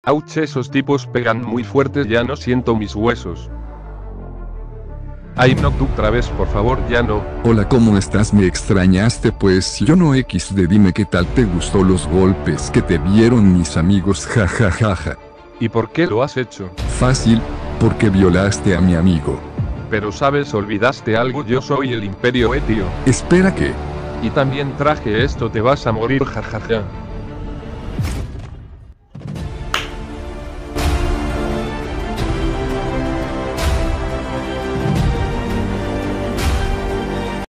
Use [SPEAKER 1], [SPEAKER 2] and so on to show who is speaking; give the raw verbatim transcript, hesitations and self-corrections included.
[SPEAKER 1] Ouch, esos tipos pegan muy fuerte, ya no siento mis huesos. Ay no, tú otra vez por favor, ya no.
[SPEAKER 2] Hola, ¿cómo estás? ¿Me extrañaste? Pues yo no equis de, dime qué tal te gustó los golpes que te dieron mis amigos, jajajaja.
[SPEAKER 1] ¿Y por qué lo has hecho?
[SPEAKER 2] Fácil, porque violaste a mi amigo.
[SPEAKER 1] Pero sabes, olvidaste algo, yo soy el Imperio, eh tío.
[SPEAKER 2] Espera, que
[SPEAKER 1] Y también traje esto, te vas a morir, jajaja.